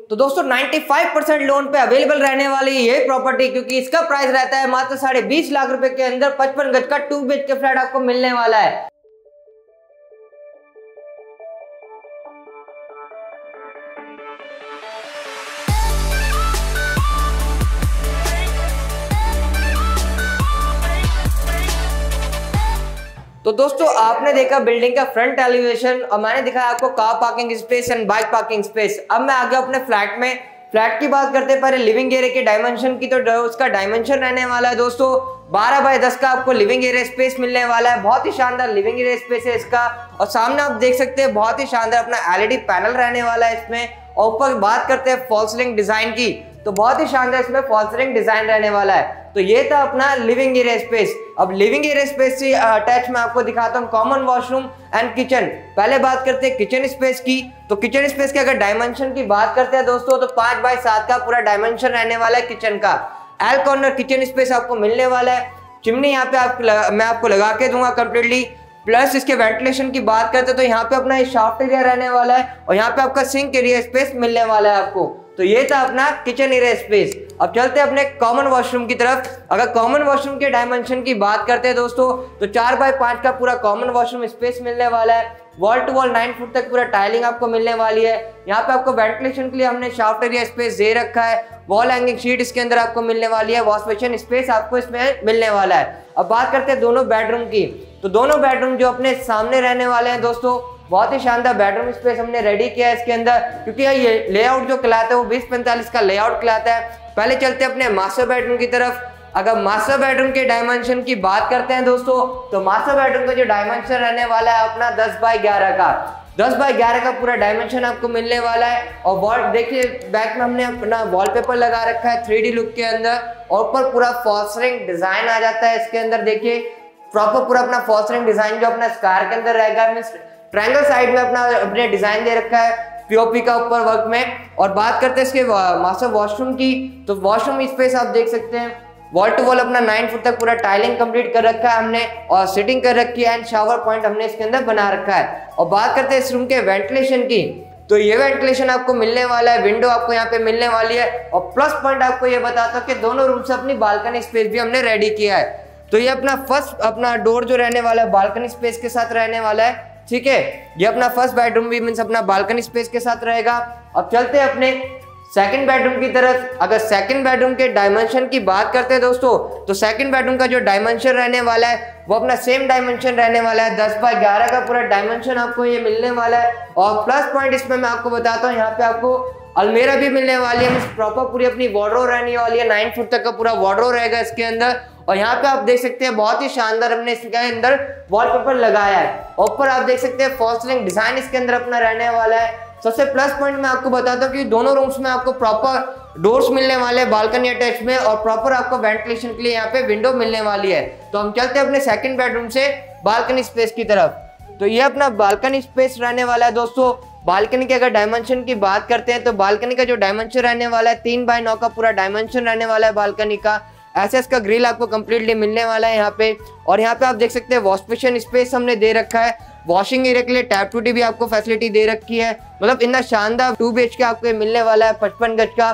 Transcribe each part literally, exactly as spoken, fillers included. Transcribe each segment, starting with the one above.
तो दोस्तों पचानवे परसेंट लोन पे अवेलेबल रहने वाली ये प्रॉपर्टी, क्योंकि इसका प्राइस रहता है मात्र साढ़े बीस लाख रुपए के अंदर पचपन गज का two B H K flat आपको मिलने वाला है। तो दोस्तों आपने देखा बिल्डिंग का फ्रंट एलिवेशन और मैंने दिखाया आपको car parking space and bike parking space. अब मैं आ गया अपने फ्लैट में। फ्लैट की बात करते हैं पहले लिविंग एरिया के डायमेंशन की, तो उसका डायमेंशन रहने वाला है दोस्तों बारह बाय दस का आपको लिविंग एरिया स्पेस मिलने वाला है। बहुत ही शानदार लिविंग एरिया स्पेस है इसका, और सामने आप देख सकते हैं बहुत ही शानदार अपना एलईडी पैनल रहने वाला है इसमें। और ऊपर बात करते हैं फॉल्स सीलिंग डिजाइन की, तो बहुत ही शानदार इसमें फॉल्स सीलिंग डिजाइन रहने वाला है। तो ये था अपना लिविंग एरिया स्पेस। अब लिविंग एरिया स्पेस से अटैच मैं आपको दिखाता हूँ कॉमन वॉशरूम एंड किचन। पहले बात करते हैं किचन स्पेस की, तो किचन स्पेस के अगर डायमेंशन की बात करते हैं दोस्तों तो पांच बाय सात का पूरा डायमेंशन रहने वाला है किचन का। एल कॉर्नर किचन स्पेस आपको मिलने वाला है। चिमनी यहाँ पे आप मैं आपको लगा के दूंगा कंप्लीटली। प्लस इसके वेंटिलेशन की बात करते हैं तो यहाँ पे अपना शाफ्ट एरिया रहने वाला है और यहाँ पे आपका सिंक एरिया स्पेस मिलने वाला है आपको। तो ये था अपना किचन एरिया स्पेस। अब चलते हैं अपने कॉमन वॉशरूम की तरफ। अगर कॉमन वॉशरूम के डायमेंशन की बात करते हैं दोस्तों तो चार बाय पांच का पूरा कॉमन वॉशरूम स्पेस मिलने वाला है। Wall to wall nine foot तक पूरा टाइलिंग आपको मिलने वाली है। यहाँ पे आपको वेंटिलेशन के लिए हमने शाफ्ट एरिया स्पेस दे रखा है। वॉल हैंगिंग शीट इसके अंदर आपको मिलने वाली है। वॉश बेसिन स्पेस आपको इसमें मिलने वाला है। अब बात करते हैं दोनों बेडरूम की, तो दोनों बेडरूम जो अपने सामने रहने वाले हैं दोस्तों बहुत ही शानदार बेडरूम स्पेस हमने रेडी किया है इसके अंदर, क्योंकि ये लेआउट जो कहलाता है वो बीस पैंतालीस का लेआउट कहलाता है। पहले चलते हैं अपने मास्टर बेडरूम की तरफ। अगर मास्टर बेडरूम के डायमेंशन की बात करते हैं दोस्तों तो मास्टर बेडरूम का जो डायमेंशन रहने वाला है अपना दस बाय ग्यारह का दस बाय ग्यारह का पूरा डायमेंशन आपको मिलने वाला है। और वॉल देखिए बैक में हमने अपना वॉलपेपर लगा रखा है थ्री डी लुक के अंदर, और ऊपर पूरा फॉल्स सीलिंग डिजाइन आ जाता है इसके अंदर। देखिए प्रॉपर पूरा अपना फॉल्स सीलिंग डिजाइन जो अपना स्क्वायर के अंदर रहेगा, मींस ट्रायंगल साइड में अपना अपने डिजाइन दे रखा है पीओपी का ऊपर वर्क में। और बात करते हैं इसके मास्टर वॉशरूम की, तो वॉशरूम स्पेस आप देख सकते हैं वॉल टू वॉल अपना नाइन फुट तक पूरा टाइलिंग कंप्लीट कर रखा है हमने और सिटिंग कर रखी है एंड शावर पॉइंट हमने इसके अंदर बना रखा है। और बात करते हैं इस रूम के वेंटिलेशन की, तो ये वेंटिलेशन आपको मिलने वाला है, विंडो आपको यहाँ पे मिलने वाली है। और प्लस पॉइंट आपको ये बताता हूँ कि दोनों रूम से अपनी बालकनी स्पेस भी हमने रेडी किया है। तो ये अपना फर्स्ट अपना डोर जो रहने वाला है बालकनी स्पेस के साथ रहने वाला है, ठीक है। ये अपना फर्स्ट बेडरूम भी मींस अपना बालकनी स्पेस के साथ रहेगा। अब चलते हैं अपने सेकंड बेडरूम की तरफ। अगर सेकंड बेडरूम के डायमेंशन की बात करते हैं दोस्तों तो सेकंड बेडरूम का जो डायमेंशन रहने वाला है वो अपना सेम डायमेंशन रहने वाला है। दस बाय ग्यारह का पूरा डायमेंशन आपको ये मिलने वाला है। और प्लस पॉइंट इसमें मैं आपको बताता हूँ, यहाँ पे आपको अलमीरा भी मिलने वाली है, मींस प्रॉपर पूरी अपनी वार्डरोब रहने वाली है। नाइन फुट तक का पूरा वार्डरोब रहेगा इसके अंदर। और यहाँ पे आप देख सकते हैं बहुत ही शानदार हमने इसके अंदर वॉलपेपर लगाया है। ऊपर आप देख सकते हैं फॉल्स सीलिंग डिजाइन इसके अंदर अपना रहने वाला है। सबसे प्लस पॉइंट मैं आपको बताता हूँ कि दोनों रूम्स में आपको प्रॉपर डोर्स मिलने वाले हैं बालकनी अटैच में, और प्रॉपर आपको वेंटिलेशन के लिए यहाँ पे विंडो मिलने वाली है। तो हम चलते हैं अपने सेकंड बेडरूम से बालकनी स्पेस की तरफ। तो ये अपना बालकनी स्पेस रहने वाला है दोस्तों। बालकनी के अगर डायमेंशन की बात करते हैं तो बालकनी का जो डायमेंशन रहने वाला है तीन बाय नौ का पूरा डायमेंशन रहने वाला है बालकनी का। एसएस का ग्रिल आपको कंप्लीटली मिलने वाला है यहाँ पे। और यहाँ पे आप देख सकते हैं वॉश बेसिन स्पेस हमने दे रखा है। वॉशिंग एरिया के लिए टैप टू टी भी आपको फैसिलिटी दे रखी है। मतलब इतना शानदार टू बी एच के आपको मिलने वाला है पचपन गज का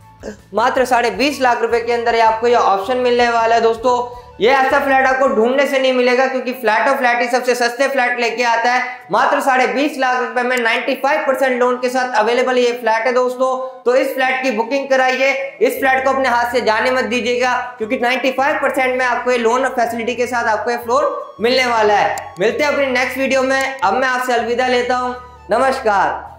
मात्र साढ़े बीस लाख रुपए के अंदर आपको ये ऑप्शन मिलने वाला है दोस्तों। ये ऐसा फ्लैट आपको ढूंढने से नहीं मिलेगा, क्योंकि फ्लैट ऑफ फ्लैट ही सबसे सस्ते फ्लैट लेके आता है। मात्र साढ़े बीस लाख रुपए में पचानवे परसेंट लोन के साथ अवेलेबल ये फ्लैट है दोस्तों। तो इस फ्लैट की बुकिंग कराइए, इस फ्लैट को अपने हाथ से जाने मत दीजिएगा, क्योंकि पचानवे परसेंट में आपको ये लोन फैसिलिटी के साथ आपको ये फ्लोर मिलने वाला है। मिलते हैं अपनी नेक्स्ट वीडियो में। अब मैं आपसे अलविदा लेता हूँ। नमस्कार।